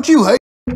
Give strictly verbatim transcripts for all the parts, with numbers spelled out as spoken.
about you, hey?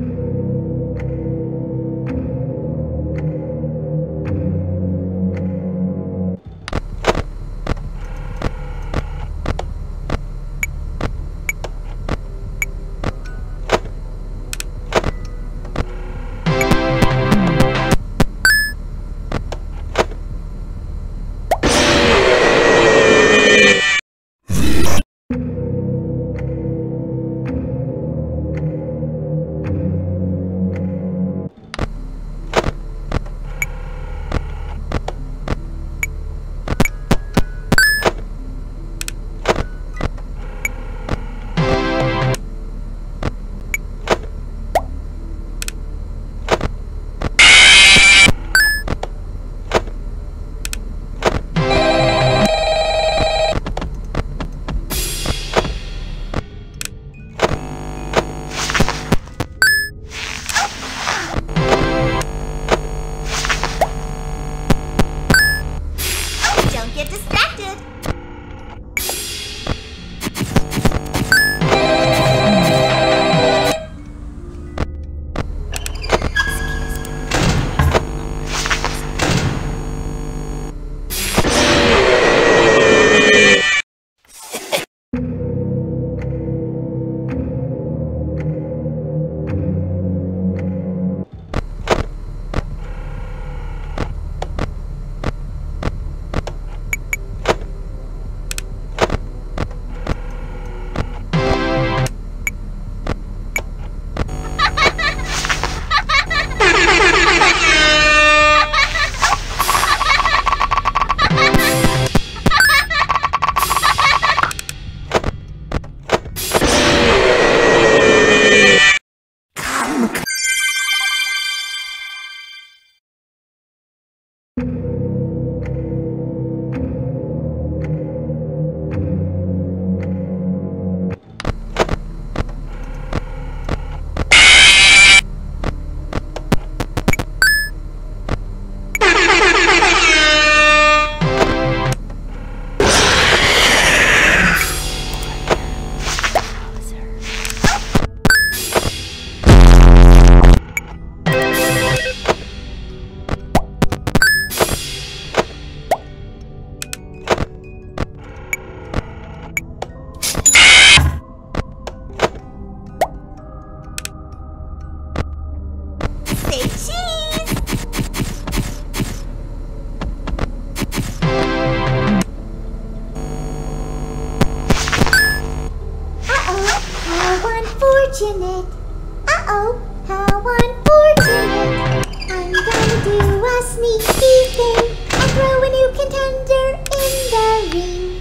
Unfortunate. Uh-oh, how unfortunate. I'm gonna do a sneaky thing and throw a new contender in the ring.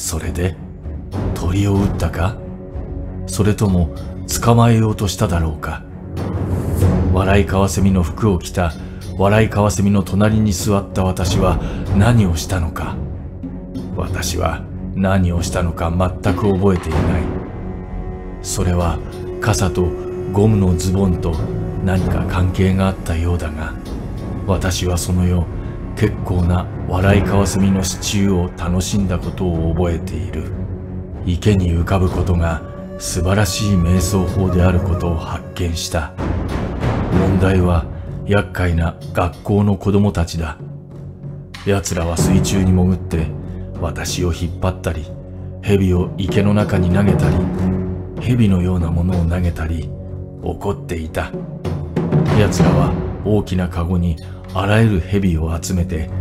それで鳥を撃ったか？それとも捕まえようとしただろうか。笑いカワセミの服を着た笑いカワセミの隣に座った私は何をしたのか。私は何をしたのか全く覚えていない。それは傘とゴムのズボンと何か関係があったようだが、私はその夜結構な笑いカワセミのシチューを楽しんだことを覚えている。池に浮かぶことが素晴らしい瞑想法であることを発見した。問題は厄介な学校の子供たちだ。奴らは水中に潜って私を引っ張ったり、蛇を池の中に投げたり、蛇のようなものを投げたり、怒っていた。奴らは大きなカゴにあらゆる蛇を集めて、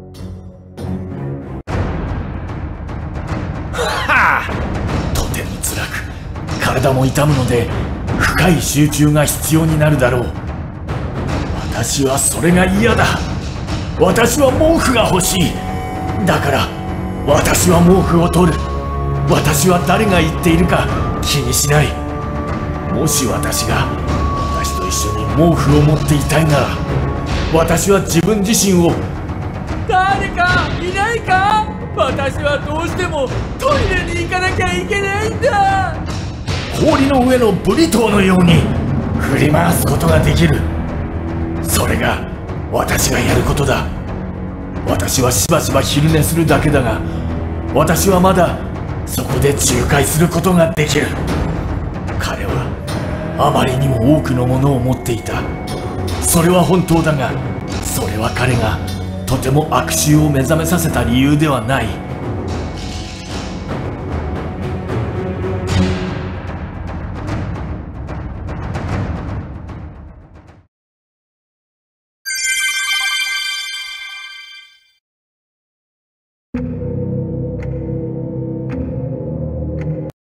はあ、とても辛く、体も痛むので深い集中が必要になるだろう。私はそれが嫌だ。私は毛布が欲しい。だから私は毛布を取る。私は誰が言っているか気にしない。もし私が私と一緒に毛布を持っていたいなら、私は自分自身を、誰かいないか？私はどうしてもトイレに行かなきゃいけないんだ。氷の上のブリトーのように振り回すことができる。それが私がやることだ。私はしばしば昼寝するだけだが、私はまだそこで仲介することができる。彼はあまりにも多くのものを持っていた。それは本当だが、それは彼がとても悪臭を目覚めさせた理由ではない。